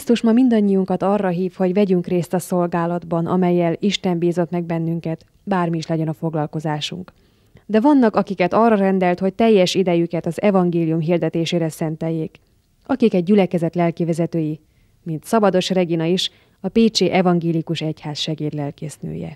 Krisztus ma mindannyiunkat arra hív, hogy vegyünk részt a szolgálatban, amellyel Isten bízott meg bennünket, bármi is legyen a foglalkozásunk. De vannak, akiket arra rendelt, hogy teljes idejüket az evangélium hirdetésére szenteljék. Akik egy gyülekezet lelkivezetői, mint Szabados Regina is, a Pécsi Evangélikus Egyház segédlelkésznője.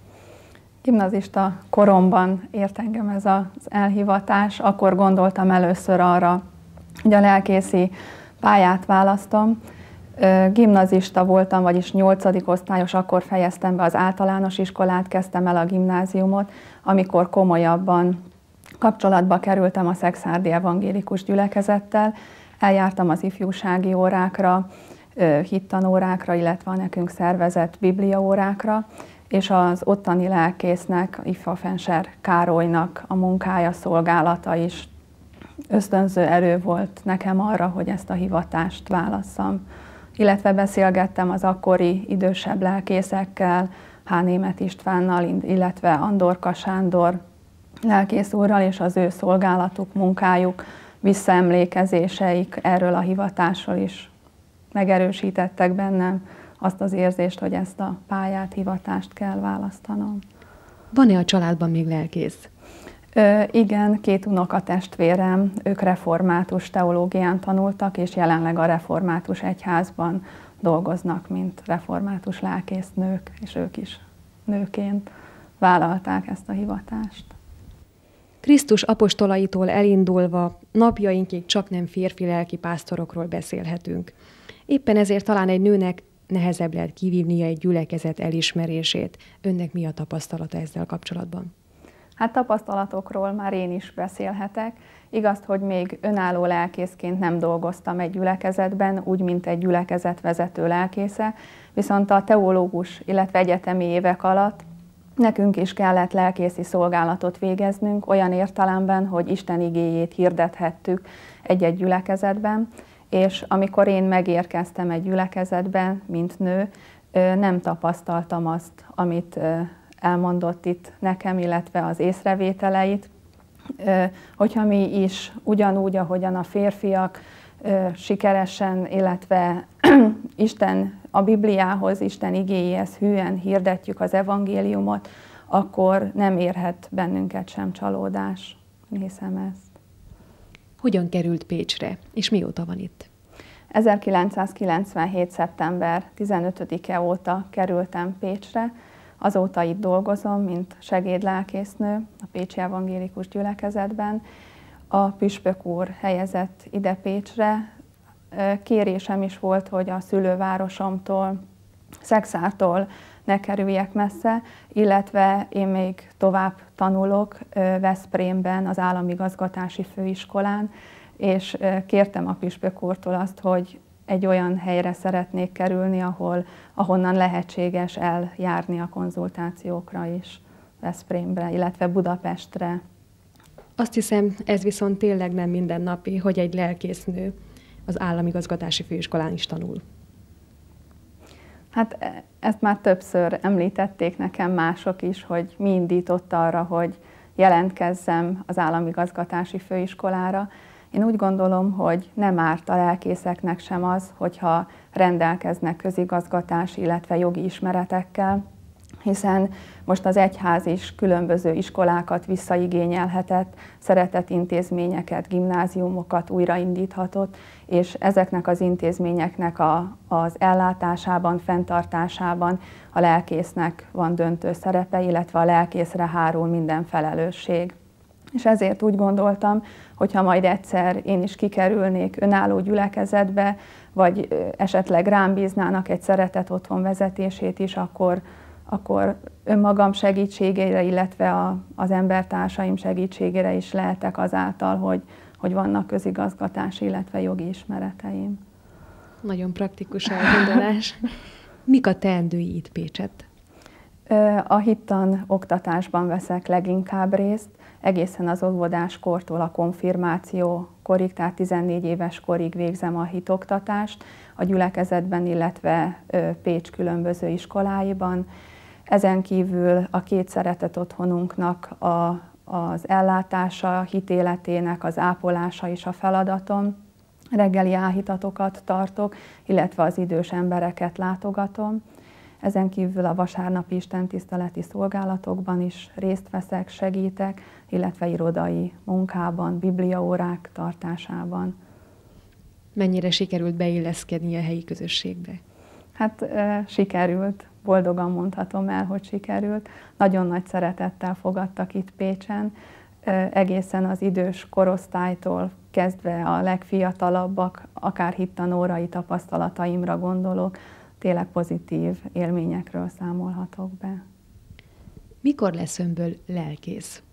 Gimnazista koromban ért engem ez az elhivatás, akkor gondoltam először arra, hogy a lelkészi pályát választom. Gimnazista voltam, vagyis 8. osztályos, akkor fejeztem be az általános iskolát, kezdtem el a gimnáziumot, amikor komolyabban kapcsolatba kerültem a szekszárdi evangélikus gyülekezettel, eljártam az ifjúsági órákra, hittanórákra, illetve a nekünk szervezett bibliaórákra, és az ottani lelkésznek, Ifafenser Károlynak a munkája, szolgálata is ösztönző erő volt nekem arra, hogy ezt a hivatást válasszam. Illetve beszélgettem az akkori idősebb lelkészekkel, H. Németh Istvánnal, illetve Andorka Sándor lelkész úrral, és az ő szolgálatuk, munkájuk, visszaemlékezéseik erről a hivatásról is megerősítettek bennem azt az érzést, hogy ezt a pályát, hivatást kell választanom. Van-e a családban még lelkész? Igen, 2 unokatestvérem, ők református teológián tanultak, és jelenleg a református egyházban dolgoznak, mint református lelkésznők, és ők is nőként vállalták ezt a hivatást. Krisztus apostolaitól elindulva napjainkig csaknem férfi lelkipásztorokról beszélhetünk. Éppen ezért talán egy nőnek nehezebb lehet kivívnia egy gyülekezet elismerését. Önnek mi a tapasztalata ezzel kapcsolatban? Hát tapasztalatokról már én is beszélhetek. Igaz, hogy még önálló lelkészként nem dolgoztam egy gyülekezetben, úgy, mint egy gyülekezet vezető lelkésze, viszont a teológus, illetve egyetemi évek alatt nekünk is kellett lelkészi szolgálatot végeznünk, olyan értelemben, hogy Isten igéjét hirdethettük egy-egy gyülekezetben, és amikor én megérkeztem egy gyülekezetben, mint nő, nem tapasztaltam azt, amit elmondott itt nekem, illetve az észrevételeit, hogyha mi is ugyanúgy, ahogyan a férfiak sikeresen, illetve Isten a Bibliához, Isten igéjéhez hűen hirdetjük az evangéliumot, akkor nem érhet bennünket sem csalódás. Hiszem ezt. Hogyan került Pécsre, és mióta van itt? 1997. szeptember 15-e óta kerültem Pécsre, azóta itt dolgozom, mint segédlelkésznő a Pécsi Evangélikus Gyülekezetben. A püspök úr helyezett ide Pécsre. Kérésem is volt, hogy a szülővárosomtól, Szekszártól ne kerüljek messze, illetve én még tovább tanulok Veszprémben, az Államigazgatási Főiskolán, és kértem a püspök úrtól azt, hogy egy olyan helyre szeretnék kerülni, ahonnan lehetséges eljárni a konzultációkra is Veszprémbe, illetve Budapestre. Azt hiszem, ez viszont tényleg nem mindennapi, hogy egy lelkésznő az Államigazgatási Főiskolán is tanul. Hát ezt már többször említették nekem mások is, hogy mi indított arra, hogy jelentkezzem az Államigazgatási Főiskolára. Én úgy gondolom, hogy nem árt a lelkészeknek sem az, hogyha rendelkeznek közigazgatási, illetve jogi ismeretekkel, hiszen most az egyház is különböző iskolákat visszaigényelhetett, szeretettintézményeket, gimnáziumokat újraindíthatott, és ezeknek az intézményeknek az ellátásában, fenntartásában a lelkésznek van döntő szerepe, illetve a lelkészre hárul minden felelősség. És ezért úgy gondoltam, hogyha majd egyszer én is kikerülnék önálló gyülekezetbe, vagy esetleg rám bíznának egy szeretett otthon vezetését is, akkor önmagam segítségére, illetve az embertársaim segítségére is lehetek azáltal, hogy vannak közigazgatási, illetve jogi ismereteim. Nagyon praktikus elgondolás. Mik a teendői itt Pécsett? A hittan oktatásban veszek leginkább részt, egészen az óvodáskortól a konfirmáció korig, tehát 14 éves korig végzem a hitoktatást a gyülekezetben, illetve Pécs különböző iskoláiban. Ezen kívül a 2 szeretett otthonunknak az ellátása, hitéletének az ápolása is a feladatom, reggeli áhítatokat tartok, illetve az idős embereket látogatom. Ezen kívül a vasárnapi istentiszteleti szolgálatokban is részt veszek, segítek, illetve irodai munkában, bibliaórák tartásában. Mennyire sikerült beilleszkedni a helyi közösségbe? Hát sikerült, boldogan mondhatom el, hogy sikerült. Nagyon nagy szeretettel fogadtak itt Pécsen, egészen az idős korosztálytól kezdve a legfiatalabbak, akár hittanórai tapasztalataimra gondolok, tényleg pozitív élményekről számolhatok be. Mikor lesz önből lelkész?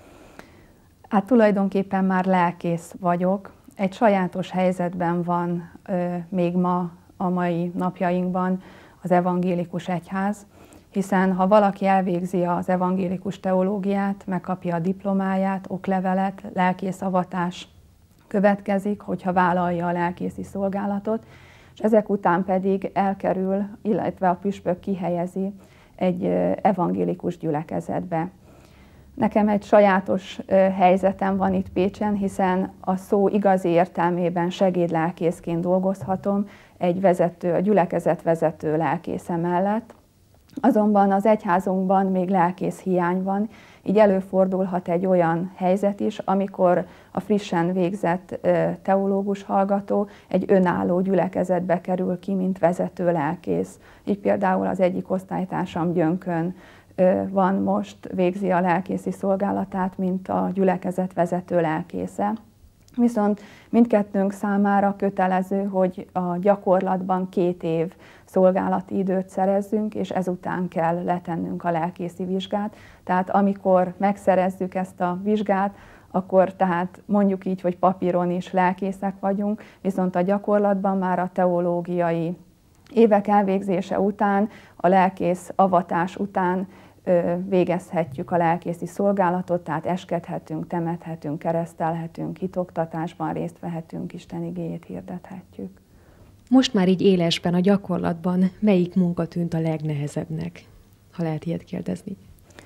Hát tulajdonképpen már lelkész vagyok. Egy sajátos helyzetben van még ma, a mai napjainkban az evangélikus egyház, hiszen ha valaki elvégzi az evangélikus teológiát, megkapja a diplomáját, oklevelet, lelkészavatás következik, hogyha vállalja a lelkészi szolgálatot, és ezek után pedig elkerül, illetve a püspök kihelyezi egy evangélikus gyülekezetbe. Nekem egy sajátos helyzetem van itt Pécsen, hiszen a szó igazi értelmében segédlelkészként dolgozhatom egy a gyülekezet vezető lelkésze mellett. Azonban az egyházunkban még lelkész hiány van, így előfordulhat egy olyan helyzet is, amikor a frissen végzett teológus hallgató egy önálló gyülekezetbe kerül ki, mint vezető lelkész. Így például az egyik osztálytársam Gyönkön van most, végzi a lelkészi szolgálatát, mint a gyülekezet vezető lelkésze. Viszont mindkettőnk számára kötelező, hogy a gyakorlatban 2 év szolgálati időt szerezzünk, és ezután kell letennünk a lelkészi vizsgát. Tehát amikor megszerezzük ezt a vizsgát, akkor tehát mondjuk így, hogy papíron is lelkészek vagyunk, viszont a gyakorlatban már a teológiai évek elvégzése után, a lelkész avatás után végezhetjük a lelkészi szolgálatot, tehát eskedhetünk, temethetünk, keresztelhetünk, hitoktatásban részt vehetünk, Isten igéjét hirdethetjük. Most már így élesben, a gyakorlatban melyik munka tűnt a legnehezebbnek, ha lehet ilyet kérdezni?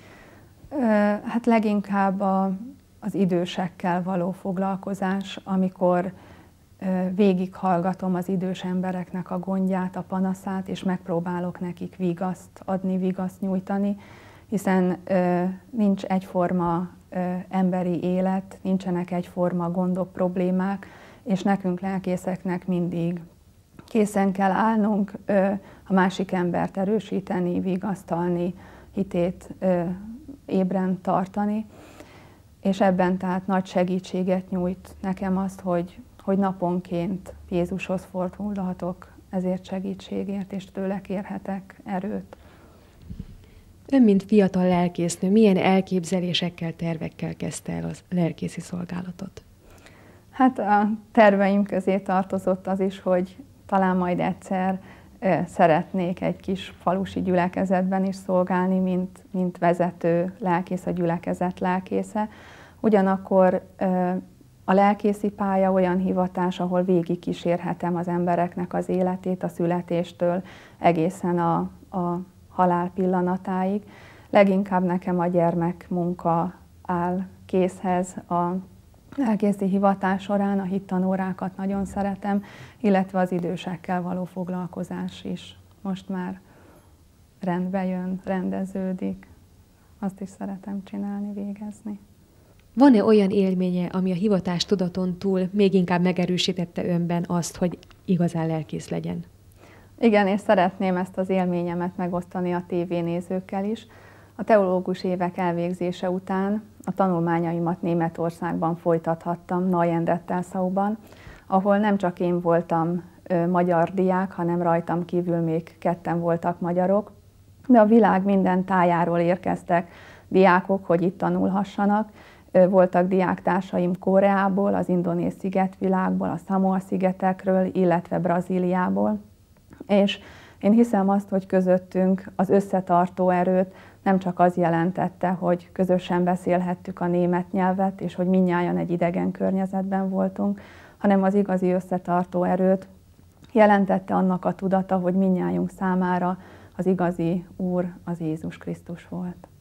Hát leginkább az idősekkel való foglalkozás, amikor végighallgatom az idős embereknek a gondját, a panaszát, és megpróbálok nekik vigaszt adni, vigaszt nyújtani, hiszen nincs egyforma emberi élet, nincsenek egyforma gondok, problémák, és nekünk lelkészeknek mindig készen kell állnunk a másik embert erősíteni, vigasztalni, hitét ébren tartani, és ebben tehát nagy segítséget nyújt nekem azt, hogy naponként Jézushoz fordulhatok ezért segítségért, és tőle kérhetek erőt. Ön, mint fiatal lelkésznő, milyen elképzelésekkel, tervekkel kezdte el a lelkészi szolgálatot? Hát a terveim közé tartozott az is, hogy talán majd egyszer szeretnék egy kis falusi gyülekezetben is szolgálni, mint vezető lelkész, a gyülekezet lelkésze. Ugyanakkor a lelkészi pálya olyan hivatás, ahol végigkísérhetem az embereknek az életét, a születéstől egészen a halál pillanatáig. Leginkább nekem a gyermekmunka áll készhez a lelkészi hivatás során, a hittanórákat nagyon szeretem, illetve az idősekkel való foglalkozás is most már rendbe jön, rendeződik. Azt is szeretem csinálni, végezni. Van-e olyan élménye, ami a hivatás tudaton túl még inkább megerősítette önben azt, hogy igazán lelkész legyen? Igen, és szeretném ezt az élményemet megosztani a tévénézőkkel is. A teológus évek elvégzése után a tanulmányaimat Németországban folytathattam, Neuendettelsauban, ahol nem csak én voltam magyar diák, hanem rajtam kívül még 2 voltak magyarok, de a világ minden tájáról érkeztek diákok, hogy itt tanulhassanak. Voltak diáktársaim Koreából, az indonéz szigetvilágból, a Szamoa-szigetekről, illetve Brazíliából. És én hiszem azt, hogy közöttünk az összetartó erőt nem csak az jelentette, hogy közösen beszélhettük a német nyelvet, és hogy mindnyájan egy idegen környezetben voltunk, hanem az igazi összetartó erőt jelentette annak a tudata, hogy mindnyájunk számára az igazi Úr az Jézus Krisztus volt.